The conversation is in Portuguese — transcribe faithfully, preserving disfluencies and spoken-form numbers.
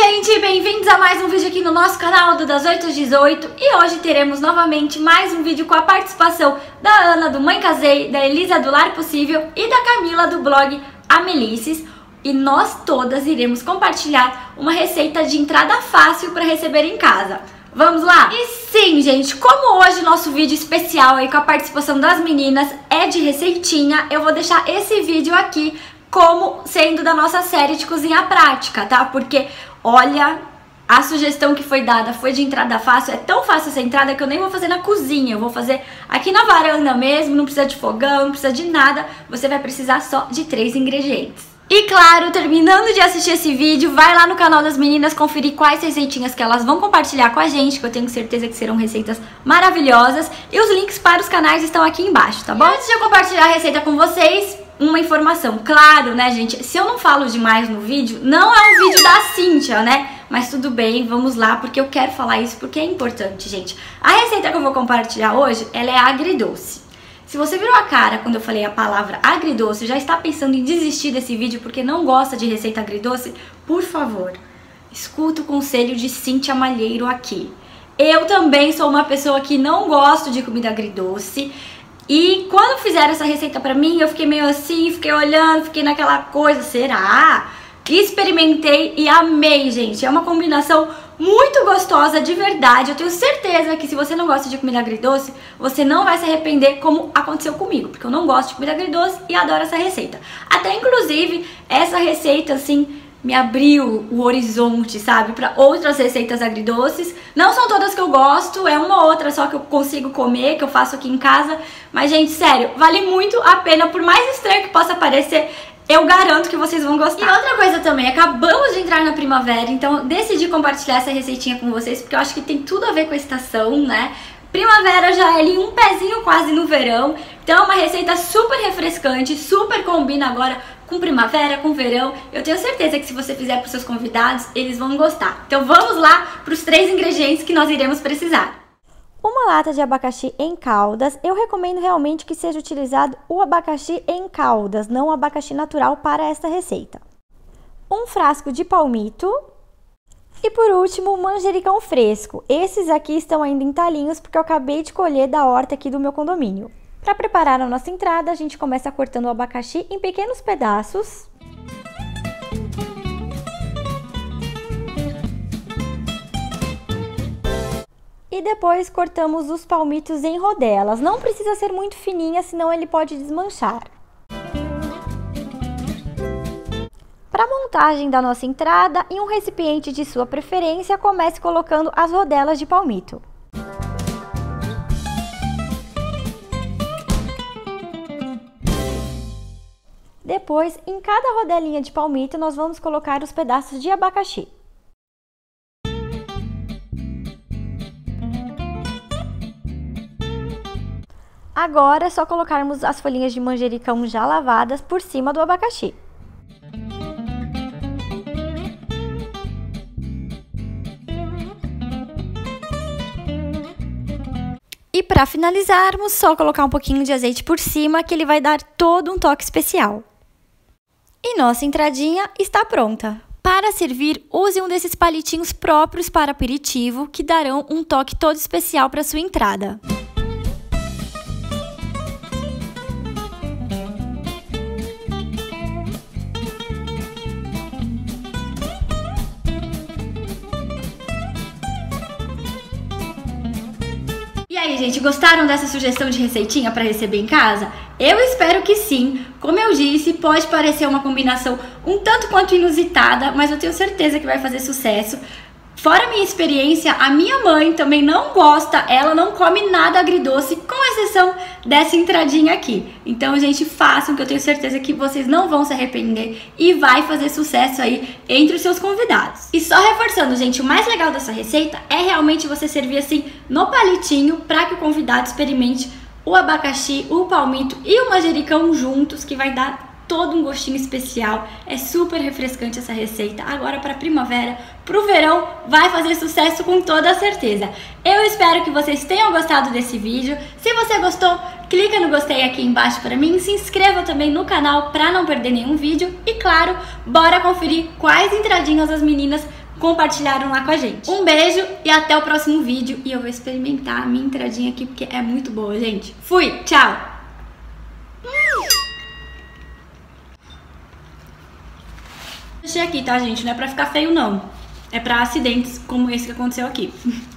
gente, bem-vindos a mais um vídeo aqui no nosso canal do Das oito às dezoito. E hoje teremos novamente mais um vídeo com a participação da Ana do Mãe Casei, da Elisa do Lar Possível e da Camila do blog Amelices. E nós todas iremos compartilhar uma receita de entrada fácil para receber em casa. Vamos lá? E sim, gente, como hoje o nosso vídeo especial aí com a participação das meninas é de receitinha, eu vou deixar esse vídeo aqui como sendo da nossa série de cozinha prática, tá? Porque, olha, a sugestão que foi dada foi de entrada fácil. É tão fácil essa entrada que eu nem vou fazer na cozinha. Eu vou fazer aqui na varanda mesmo, não precisa de fogão, não precisa de nada. Você vai precisar só de três ingredientes. E claro, terminando de assistir esse vídeo, vai lá no canal das meninas conferir quais receitinhas que elas vão compartilhar com a gente, que eu tenho certeza que serão receitas maravilhosas. E os links para os canais estão aqui embaixo, tá bom? E antes de eu compartilhar a receita com vocês, uma informação, claro, né, gente, se eu não falo demais no vídeo, não é um vídeo da Cíntia, né, mas tudo bem, vamos lá, porque eu quero falar isso, porque é importante, gente. A receita que eu vou compartilhar hoje, ela é agridoce. Se você virou a cara quando eu falei a palavra agridoce, já está pensando em desistir desse vídeo porque não gosta de receita agridoce, por favor, escuta o conselho de Cíntia Malheiro aqui. Eu também sou uma pessoa que não gosto de comida agridoce. E quando fizeram essa receita pra mim, eu fiquei meio assim, fiquei olhando, fiquei naquela coisa, será? Experimentei e amei, gente. É uma combinação muito gostosa, de verdade. Eu tenho certeza que se você não gosta de comida agridoce, você não vai se arrepender como aconteceu comigo. Porque eu não gosto de comida agridoce e adoro essa receita. Até, inclusive, essa receita, assim, me abriu o horizonte, sabe, para outras receitas agridoces. Não são todas que eu gosto, é uma ou outra só que eu consigo comer, que eu faço aqui em casa. Mas, gente, sério, vale muito a pena, por mais estranho que possa parecer, eu garanto que vocês vão gostar. E outra coisa também, acabamos de entrar na primavera, então decidi compartilhar essa receitinha com vocês, porque eu acho que tem tudo a ver com a estação, né? Primavera já é ali um pezinho quase no verão, então é uma receita super refrescante, super combina agora com primavera, com verão. Eu tenho certeza que se você fizer para os seus convidados, eles vão gostar. Então vamos lá para os três ingredientes que nós iremos precisar. Uma lata de abacaxi em caldas. Eu recomendo realmente que seja utilizado o abacaxi em caldas, não o abacaxi natural para esta receita. Um frasco de palmito. E por último, manjericão fresco. Esses aqui estão ainda em talinhos porque eu acabei de colher da horta aqui do meu condomínio. Para preparar a nossa entrada, a gente começa cortando o abacaxi em pequenos pedaços. E depois cortamos os palmitos em rodelas. Não precisa ser muito fininha, senão ele pode desmanchar. Para a montagem da nossa entrada, em um recipiente de sua preferência, comece colocando as rodelas de palmito. Depois, em cada rodelinha de palmito, nós vamos colocar os pedaços de abacaxi. Agora é só colocarmos as folhinhas de manjericão já lavadas por cima do abacaxi. E para finalizarmos, só colocar um pouquinho de azeite por cima, que ele vai dar todo um toque especial. E nossa entradinha está pronta. Para servir, use um desses palitinhos próprios para aperitivo, que darão um toque todo especial para sua entrada. E aí, gente, gostaram dessa sugestão de receitinha para receber em casa? Eu espero que sim. Como eu disse, pode parecer uma combinação um tanto quanto inusitada, mas eu tenho certeza que vai fazer sucesso. Fora a minha experiência, a minha mãe também não gosta, ela não come nada agridoce, com exceção dessa entradinha aqui. Então, gente, façam, que eu tenho certeza que vocês não vão se arrepender e vai fazer sucesso aí entre os seus convidados. E só reforçando, gente, o mais legal dessa receita é realmente você servir assim no palitinho para que o convidado experimente o abacaxi, o palmito e o manjericão juntos, que vai dar todo um gostinho especial. É super refrescante essa receita. Agora para primavera, pro verão, vai fazer sucesso com toda certeza. Eu espero que vocês tenham gostado desse vídeo. Se você gostou, clica no gostei aqui embaixo para mim, se inscreva também no canal para não perder nenhum vídeo e, claro, bora conferir quais entradinhas as meninas compartilharam lá com a gente. Um beijo e até o próximo vídeo. E eu vou experimentar a minha entradinha aqui porque é muito boa, gente. Fui, tchau! Deixei aqui, tá, gente? Não é pra ficar feio, não. É pra acidentes como esse que aconteceu aqui.